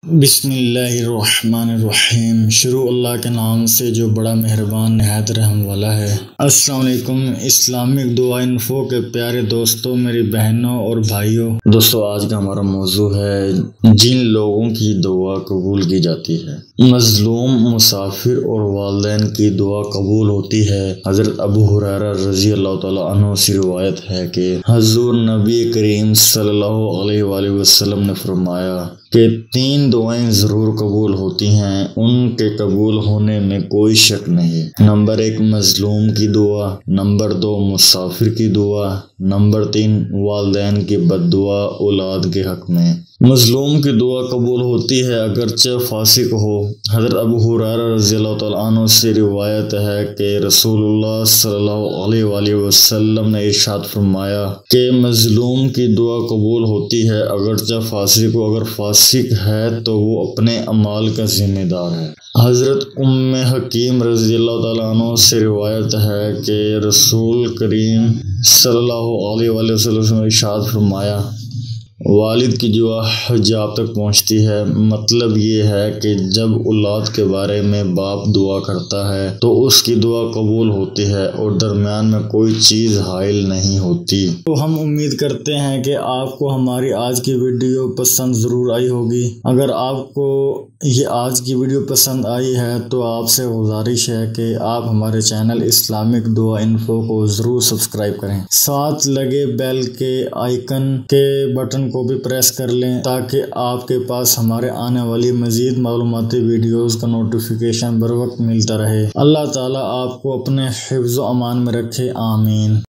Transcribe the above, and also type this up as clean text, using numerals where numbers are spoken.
بسم اللہ الرحمن الرحیم۔ شروع اللہ کے نام سے جو بڑا مہربان نہایت رحم والا ہے۔ السلام علیکم اسلامک دعا انفو کے پیارے دوستوں، میری بہنوں اور بھائیوں۔ دوستو، آج کا ہمارا موضوع ہے جن لوگوں کی دعا قبول کی جاتی ہے۔ مظلوم، مسافر اور والدین کی دعا قبول ہوتی ہے۔ حضرت ابو ہریرہ رضی اللہ تعالیٰ عنہ سے روایت ہے کہ حضور نبی کریم صلی اللہ علیہ وآلہ وسلم نے فرمایا کہ 3 دعائیں ضرور قبول ہوتی ہیں، ان کے قبول ہونے میں کوئی شک نہیں۔ نمبر 1 مظلوم کی دعا، نمبر 2 مسافر کی دعا، نمبر 3 والدین کی بد دعا اولاد کے حق میں۔ مظلوم کی دعا قبول ہوتی ہے اگرچہ فاسق ہو۔ حضرت ابو ہریرہ رضی اللہ تعالیٰ عنہ سے روایت ہے کہ رسول اللہ صلی اللہ علیہ وآلہ وسلم نے ارشاد فرمایا کہ مظلوم کی دعا قبول ہوتی ہے اگرچہ فاسق ہو۔ اگر فاسق ہے تو وہ اپنے اعمال کا ذمہ دار ہے۔ حضرت ام حکیم رضی اللہ تعالیٰ عنہ سے روایت ہے کہ رسول کریم صلی اللہ علیہ وآلہ وسلم نے ارشاد فرمایا والد کی دعا حجاب تک پہنچتی ہے۔ مطلب یہ ہے کہ جب اولاد کے بارے میں باپ دعا کرتا ہے تو اس کی دعا قبول ہوتی ہے اور درمیان میں کوئی چیز حائل نہیں ہوتی۔ تو ہم امید کرتے ہیں کہ آپ کو ہماری آج کی ویڈیو پسند ضرور آئی ہوگی۔ اگر آپ کو یہ آج کی ویڈیو پسند آئی ہے تو آپ سے گزارش ہے کہ آپ ہمارے چینل اسلامک دعا انفو کو ضرور سبسکرائب کریں، ساتھ لگے بیل کے آئیکن کے بٹن کو بھی پریس کر لیں تاکہ آپ کے پاس ہمارے آنے والی مزید معلوماتی ویڈیوز کا نوٹیفیکیشن بر وقت ملتا رہے۔ اللہ تعالیٰ آپ کو اپنے حفظ و امان میں رکھے، آمین۔